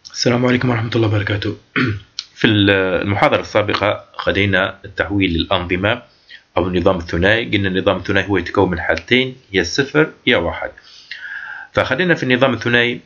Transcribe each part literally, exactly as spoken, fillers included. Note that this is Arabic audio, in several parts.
السلام عليكم ورحمة الله وبركاته. في المحاضرة السابقة خدينا التحويل للأنظمة أو النظام الثنائي. قلنا النظام الثنائي هو يتكون من حالتين، يا صفر يا واحد. فخدينا في النظام الثنائي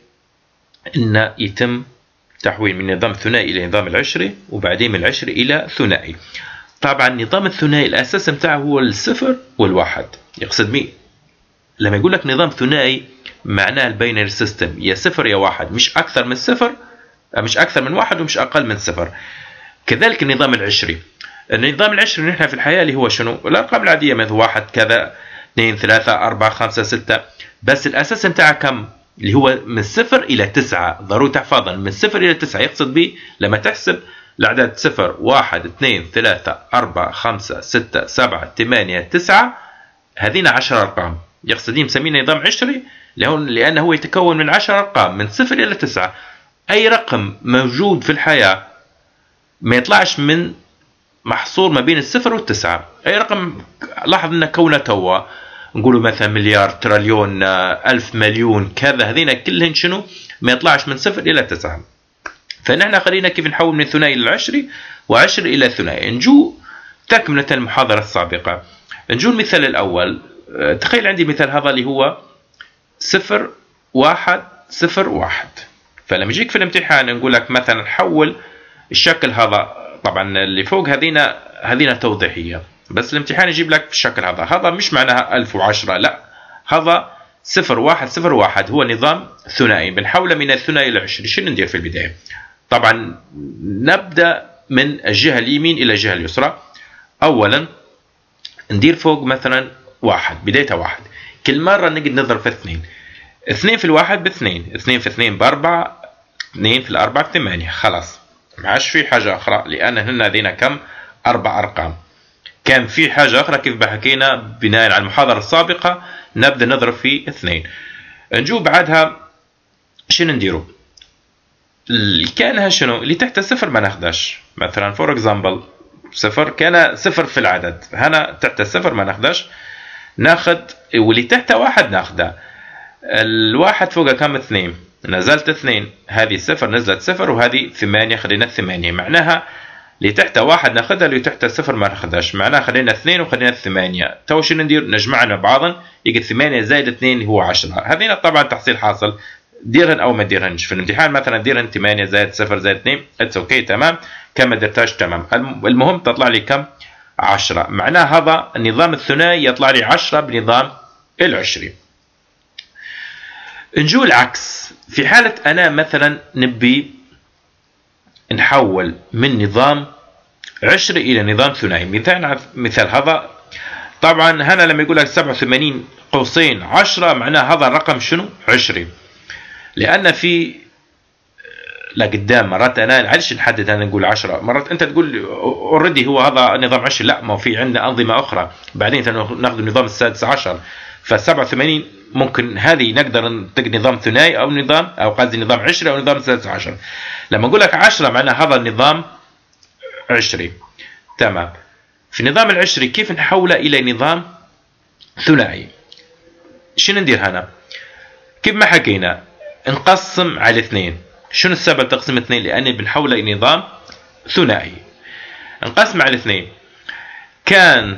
إن يتم تحويل من النظام الثنائي إلى نظام العشري، وبعدين من العشري إلى ثنائي. طبعا النظام الثنائي الأساس متاعه هو الصفر والواحد. يقصد مين لما يقول لك نظام ثنائي؟ معناه الباينري سيستم، يا صفر يا واحد، مش أكثر من صفر، مش أكثر من واحد ومش أقل من صفر. كذلك النظام العشري. النظام العشري نحن في الحياة اللي هو شنو؟ الأرقام العادية، مثل واحد كذا اثنين ثلاثة أربعة خمسة ستة، بس الأساس متاعه كم؟ اللي هو من صفر إلى تسعة. ضروري تحفظا من صفر إلى تسعة. يقصد به لما تحسب الأعداد صفر واحد اثنين ثلاثة أربعة خمسة ستة سبعة ثمانية تسعة، هذين عشر أرقام. يقصد به مسمينه نظام عشري لأنه هو يتكون من عشر أرقام من صفر إلى تسعة. أي رقم موجود في الحياة ما يطلعش من محصور ما بين الصفر والتسعة. أي رقم لاحظ أن كونه توا نقولوا مثلا مليار، تريليون، ألف، مليون، كذا، هذين كلهن شنو؟ ما يطلعش من صفر إلى تسعة. فنحن خلينا كيف نحول من الثنائي إلى العشري وعشري إلى ثنائي. نجو تكملة المحاضرة السابقة، نجو المثال الأول. تخيل عندي مثال هذا اللي هو صفر واحد صفر واحد. فلما يجيك في الامتحان نقول لك مثلا حول الشكل هذا، طبعا اللي فوق هذينا هذينا توضيحيه، بس الامتحان يجيب لك في الشكل هذا. هذا مش معناها ألف وعشرة، لا، هذا صفر واحد صفر واحد، هو نظام ثنائي بنحوله من الثنائي الى العشري. شنو ندير في البدايه؟ طبعا نبدا من الجهه اليمين الى الجهه اليسرى. اولا ندير فوق مثلا واحد، بدايتها واحد، كل مره نقعد نضرب في اثنين. اثنين في الواحد باثنين، اثنين في اثنين باربعة، اثنين في الاربعة بثمانية. خلاص ما عادش في حاجة أخرى، لأن هنا هذينا كم؟ أربع أرقام. كان في حاجة أخرى كيف حكينا بناء على المحاضرة السابقة، نبدأ نضرب في اثنين. نجو بعدها شنو نديرو؟ كانها شنو؟ اللي تحت الصفر ما ناخداش. مثلا فور اكزامبل صفر كان صفر في العدد، هنا تحت الصفر ما ناخداش، ناخد واللي تحت واحد ناخده. الواحد فوق كم؟ اثنين، نزلت اثنين، هذه صفر نزلت صفر، وهذه ثمانية خلينا ثمانية. معناها اللي تحت واحد ناخذها، اللي تحت صفر ما ناخذهاش. معناها خلينا اثنين وخلينا ثمانية. تو شنو ندير؟ نجمعنا بعضا، يجي ثمانية زائد اثنين هو عشرة. هذين طبعا تحصيل حاصل، ديرهن او ما ديرهنش. في الامتحان مثلا ديرهن ثمانية زائد صفر زائد اثنين، اتس اوكي، تمام. كم ما درتاش تمام. المهم تطلع لي كم؟ عشرة. معناها هذا النظام الثنائي يطلع لي عشرة بنظام العشري. نجو العكس. في حالة أنا مثلا نبي نحول من نظام عشري إلى نظام ثنائي. مثال مثال هذا، طبعا هنا لما يقول لك سبعة وثمانين قوسين عشرة، معناه هذا الرقم شنو؟ عشري. لأن في لقدام مرات أنا عادش نحدد، أنا نقول عشرة، مرات أنت تقول اوريدي هو هذا نظام عشري. لا، ما في عندنا أنظمة أخرى، بعدين ناخذ النظام السادس عشر. فالسبعة وثمانين ممكن هذه نقدر نطق نظام ثنائي او نظام او قصدي نظام عشري او نظام سادس عشر. لما اقول لك عشرة معناه هذا النظام عشري، تمام. في النظام العشري كيف نحوله الى نظام ثنائي؟ شنو ندير هنا؟ كيف ما حكينا نقسم على اثنين. شنو السبب تقسيم اثنين؟ لان بنحوله الى نظام ثنائي. نقسم على اثنين، كان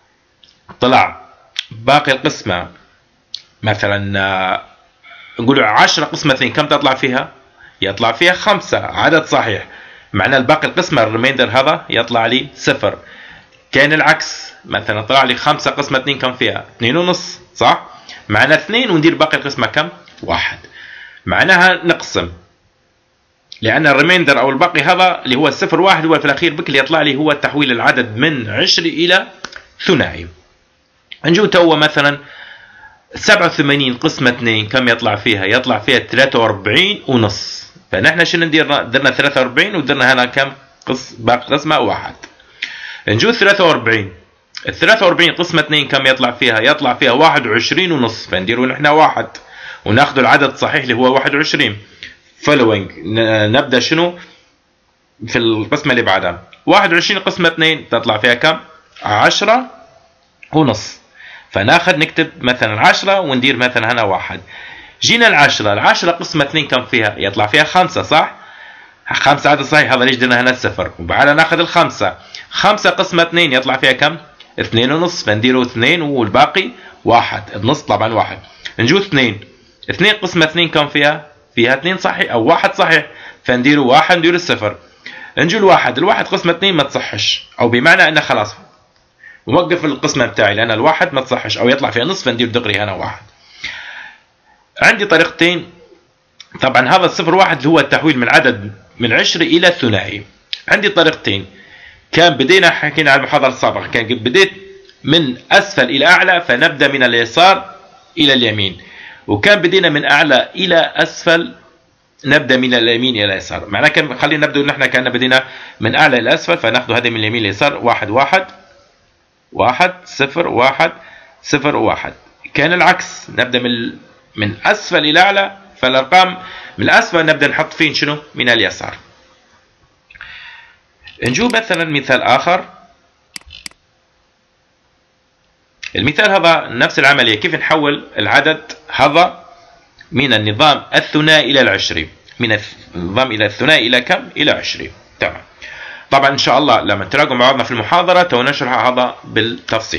طلع باقي القسمة مثلا نقول عشرة قسمة اثنين، كم تطلع فيها؟ يطلع فيها خمسة، عدد صحيح. معناه الباقي القسمة الريميندر هذا يطلع لي صفر. كان العكس، مثلا طلع لي خمسة قسمة اثنين، كم فيها؟ اثنين ونص، صح؟ معناه اثنين وندير باقي القسمة كم؟ واحد. معناها نقسم، لأن الريميندر أو الباقي هذا اللي هو الصفر واحد هو في الأخير بك اللي يطلع لي هو تحويل العدد من عشري إلى ثنائي. نجو توا مثلا سبعة وثمانين قسمة اثنين، كم يطلع فيها؟ يطلع فيها ثلاثة وأربعين ونص. فنحن شنو ندير؟ درنا ثلاثة وأربعين ودرنا هنا كم؟ قس باقي قسمة واحد. نجو ثلاثة وأربعين، ال ثلاثة وأربعين قسمة اثنين كم يطلع فيها؟ يطلع فيها واحد وعشرين ونص. فنديروا نحن واحد وناخذ العدد الصحيح اللي هو واحد وعشرين. فولوينج نبدا شنو؟ في القسمة اللي بعدها واحد وعشرين قسمة اثنين تطلع فيها كم؟ عشرة ونص. فناخذ نكتب مثلا عشرة وندير مثلا هنا واحد. جينا العشرة، العشرة قسمة اثنين كم فيها؟ يطلع فيها خمسة، صح؟ خمسة عدد صحيح، هذا ليش درنا هنا الصفر. وبعدها ناخذ الخمسة، خمسة قسمة اثنين يطلع فيها كم؟ اثنين ونص، فنديروا اثنين والباقي واحد، النص طبعا واحد. نجو اثنين، اثنين قسمة اثنين كم فيها؟ فيها اثنين صحيح أو واحد صحيح، فنديروا واحد نديروا الصفر. نجو الواحد، الواحد قسمة اثنين ما تصحش، أو بمعنى أنه خلاص موقف القسمة بتاعي لأن الواحد ما تصحش أو يطلع فيها نص، فندير دغري هنا واحد. عندي طريقتين، طبعا هذا الصفر واحد اللي هو التحويل من عدد من عشري إلى ثنائي. عندي طريقتين، كان بدينا حكينا على المحاضرة السابقة، كان بديت من أسفل إلى أعلى فنبدأ من اليسار إلى اليمين، وكان بدينا من أعلى إلى أسفل نبدأ من اليمين إلى اليسار. معناه كان خلينا نبدأ نحن كأننا بدينا من أعلى إلى أسفل، فناخذ هذه من اليمين لليسار، واحد واحد واحد صفر واحد صفر واحد. كان العكس، نبدأ من من أسفل إلى أعلى، فالأرقام من الأسفل نبدأ نحط فين شنو؟ من اليسار. نجيب مثلا مثال آخر. المثال هذا نفس العملية، كيف نحول العدد هذا من النظام الثنائي إلى العشري، من النظام إلى الثنائي إلى كم؟ إلى عشري. تمام. طبعا إن شاء الله لما تراجعوا مع بعضنا في المحاضرة تو نشرح هذا بالتفصيل.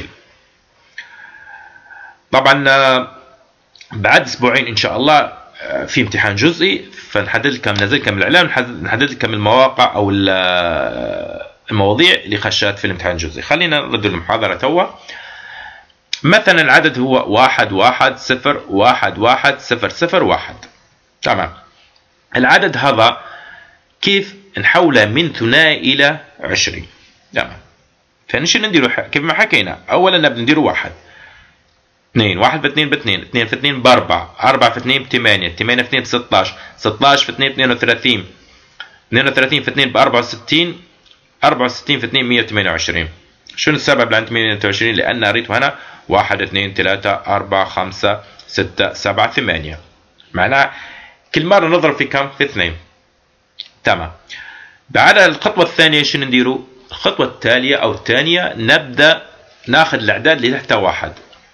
طبعا بعد أسبوعين إن شاء الله في امتحان جزئي، فنحدد لكم ننزل لكم الإعلان، نحدد لكم المواقع أو المواضيع اللي خشات في الامتحان الجزئي. خلينا نرد المحاضرة توا. مثلا العدد هو واحد واحد صفر واحد واحد صفر صفر واحد. تمام. العدد هذا كيف نحوله من ثنائي إلى عشري؟ تمام. فنشي نديرو كيف ما حكينا، أولا نبدأ نديرو واحد اثنين، واحد في اثنين باثنين، اثنين في اثنين بأربعة، أربعة في اثنين بثمانية، ثمانية في اثنين بستاش، ستاش في اثنين اثنين وثلاثين، اثنين وثلاثين في اثنين بأربعة وستين، أربعة وستين في اثنين مئة وثمانية وعشرين. شنو السبب لعند مئة وعشرين؟ لأن أريته هنا واحد اثنين ثلاثة أربعة خمسة ستة سبعة ثمانية، معناه كل مرة نضرب في كم؟ في اثنين. تمام. بعد الخطوة الثانية شنو نديرو؟ الخطوة التالية أو الثانية نبدأ ناخذ الأعداد اللي تحتها واحد.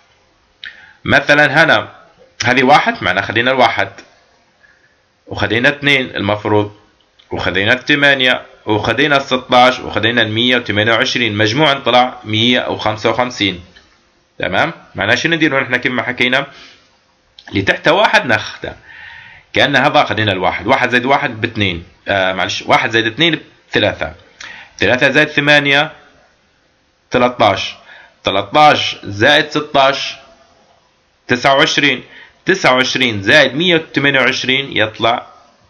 مثلا هنا هذه واحد، معناه خلينا الواحد، وخلينا اثنين المفروض، وخلينا الثمانية، وخلينا الستاش، وخلينا المية وثمانية وعشرين، مجموعا طلع مية وخمسة وخمسين. تمام. معناه شنو نديرو نحن كما حكينا؟ اللي تحتها واحد ناخذه كأن هذا خلينا الواحد، واحد زائد واحد باثنين، آه معلش واحد زائد اثنين بثلاثة، ثلاثة زائد ثمانية ثلاثطاش، ثلاثطاش زائد ستاش تسعة وعشرين، تسعة وعشرين زائد مية وثمانية وعشرين يطلع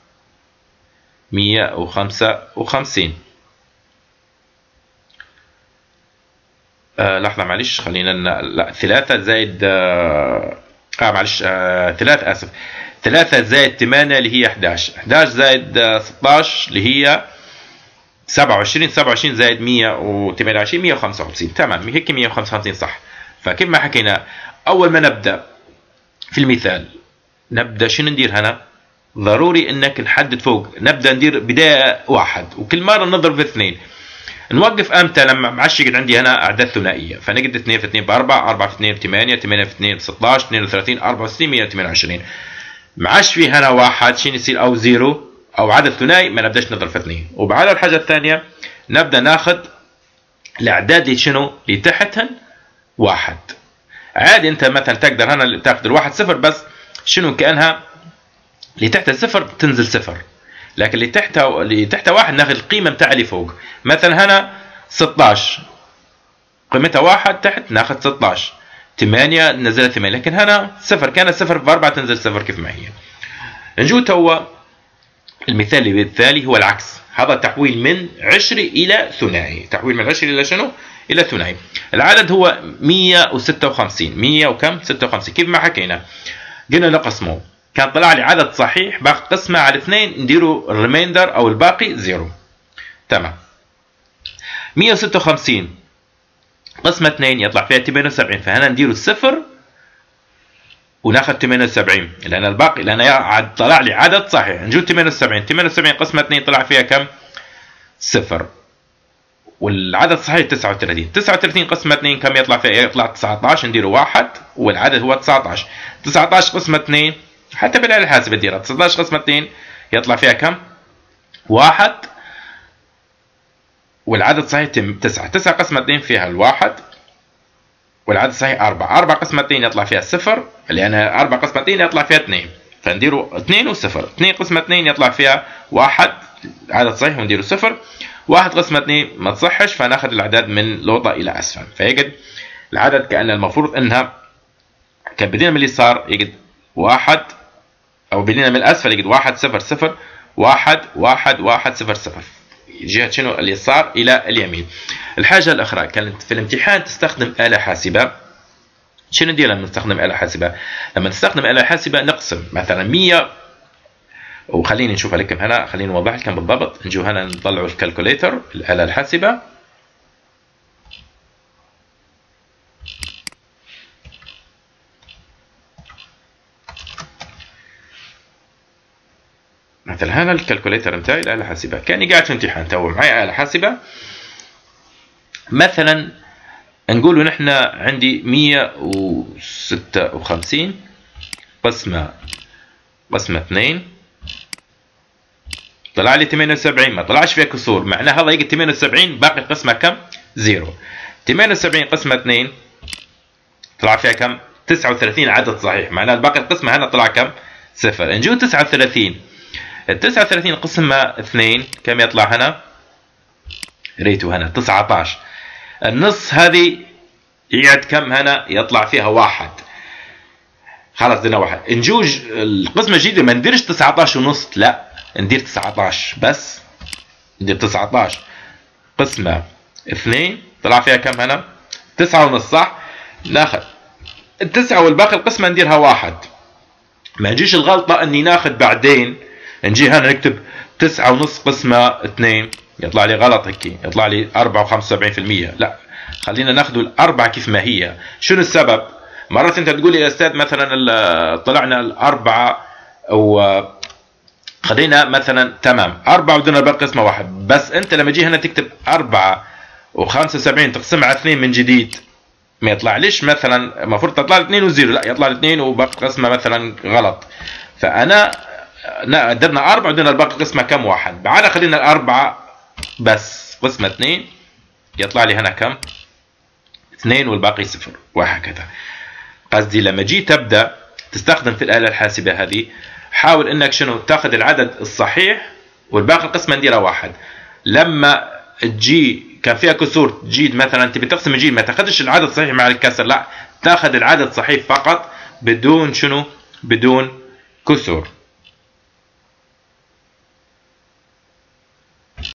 مية وخمسة وخمسين. آه لحظة معلش خلينا لا ثلاثة زائد آه, آه معلش آه ثلاثة آسف ثلاثة زائد ثمانية اللي هي أحد عشر، أحد عشر زائد آه ستاش اللي هي سبعة وعشرين، سبعة وعشرين زائد مية وثمانية وعشرين مية وخمسة وخمسين. تمام. هيك مية وخمسة وخمسين صح. فكيف ما حكينا أول ما نبدأ في المثال نبدأ شنو ندير هنا؟ ضروري انك نحدد فوق، نبدأ ندير بداية واحد وكل مرة نضرب في اثنين. نوقف امتى؟ لما معش يقعد عندي هنا اعداد ثنائية، فنقعد اثنين في اثنين بأربعة، أربعة في اثنين بثمانية، ثمانية في اثنين بستاش، اثنين وثلاثين، أربعة وستين، مية وثمانية وعشرين. معش في هنا واحد شنو يصير؟ او زيرو او عدد ثنائي، ما نبداش نضرب في اثنين. وبعد الحاجة الثانية نبدأ ناخذ الاعداد اللي شنو؟ اللي تحتهن واحد. عادي انت مثلا تقدر هنا تاخذ الواحد صفر، بس شنو كأنها اللي تحت الصفر تنزل صفر، لكن اللي تحتها اللي تحتها واحد ناخذ القيمه بتاع اللي فوق. مثلا هنا ستاش قيمتها واحد، تحت ناخذ ستاش، ثمانية نزلت ثمانية، لكن هنا صفر، كان صفر في أربعة تنزل صفر كيف ما هي. نجو توا المثال اللي التالي هو العكس، هذا تحويل من عشري الى ثنائي، تحويل من عشري الى شنو؟ الى ثنائي. العدد هو مية وستة وخمسين، مية وكم؟ ستة وخمسين. كيف ما حكينا قلنا نقسمه، كان طلع لي عدد صحيح باقي قسمه على اثنين، نديروا الريميندر او الباقي زيرو. تمام. مية وستة وخمسين قسمه اثنين يطلع فيها ثمانية وسبعين، فهنا نديروا الصفر وناخذ ثمانية وسبعين لان الباقي لان طلع لي عدد صحيح. نجيب ثمانية وسبعين، ثمانية وسبعين قسمه اثنين طلع فيها كم؟ صفر، والعدد صحيح تسعة وثلاثين، تسعة وثلاثين قسمه اثنين كم يطلع فيها؟ يطلع تسعة عشر، نديروا واحد والعدد هو تسعة عشر، تسعة عشر قسمه اثنين حتى بالآلة الحاسبة ديرها تسعة عشر قسمة اثنين يطلع فيها كم؟ واحد والعدد صحيح يتم تسعة. تسعة قسمة اثنين فيها الواحد، والعدد صحيح أربعة. أربعة قسمة اثنين يطلع فيها الصفر، لأن أربعة قسمة اثنين يطلع فيها اثنين، فنديروا اثنين وصفر. اثنين قسمة اثنين يطلع فيها واحد، عدد صحيح ونديروا صفر. واحد قسمة اثنين ما تصحش، فناخذ الأعداد من لوطة إلى أسفل. فيجد العدد كأن المفروض أنها كان بدينا من اليسار يجد واحد، أو بدينا من الأسفل يجد واحد صفر صفر واحد واحد واحد صفر صفر، جهة شنو؟ اليسار إلى اليمين. الحاجة الأخرى كانت في الامتحان تستخدم آلة حاسبة. شنو ندير لما نستخدم آلة حاسبة؟ لما نستخدم آلة حاسبة نقسم مثلا مية، وخليني نشوف لكم هنا، خليني نوضح لكم بالضبط. نجوا هنا نطلعوا الكالكوليتر، الآلة الحاسبة. مثلا هنا الكالكوليتر نتاعي الآلة الحاسبة، كاني قاعد في امتحان تو معي آلة حاسبة. مثلا نقولوا نحن عندي مية وستة وخمسين قسمة قسمة اثنين، طلع لي ثمانية وسبعين، ما طلعش فيها كسور، معناها الله يجي ثمانية وسبعين باقي القسمة كم؟ زيرو. ثمانية وسبعين قسمة اثنين طلع فيها كم؟ تسعة وثلاثين عدد صحيح، معناها باقي القسمة هنا طلع كم؟ صفر. نجو تسعة وثلاثين، ال تسعة وثلاثين قسمة اثنين كم يطلع هنا؟ ريتوا هنا تسعة عشر. النص هذه يعد كم هنا؟ يطلع فيها واحد. خلاص درنا واحد. نجوج القسمة الجديدة ما نديرش تسعة عشر ونص، لا ندير تسعة عشر بس. ندير تسعة عشر قسمة اثنين طلع فيها كم هنا؟ تسعة ونص، صح؟ ناخذ التسعة والباقي القسمة نديرها واحد. ما نجيش الغلطة اني ناخذ بعدين نجي هنا نكتب تسعة ونص قسمة اثنين، يطلع لي غلط هيك، يطلع لي أربعة وخمسة وسبعين بالمية. لا، خلينا ناخذ الأربعة كيف ما هي. شنو السبب؟ مرات أنت تقول لي يا أستاذ مثلا طلعنا الأربعة و خلينا مثلا تمام أربعة بدنا باقي قسمة واحد، بس أنت لما تجي هنا تكتب أربعة وخمسة وسبعين تقسمها على اثنين من جديد، ما يطلع ليش مثلا المفروض تطلع لي اثنين وزيرو، لا يطلع لي اثنين وباقي قسمة مثلا غلط. فأنا درنا أربعة ودنا الباقي قسمة كم؟ واحد. بعد خلينا الأربعة بس قسمة اثنين يطلع لي هنا كم؟ اثنين والباقي صفر، وهكذا. قصدي لما جيت تبدأ تستخدم في الآلة الحاسبة هذه، حاول انك شنو؟ تاخذ العدد الصحيح والباقي القسمة نديرها واحد. لما تجي كان فيها كسور تجي مثلا تبي تقسم الجيل، ما تاخذش العدد الصحيح مع الكسر، لا تاخذ العدد الصحيح فقط بدون شنو؟ بدون كسور.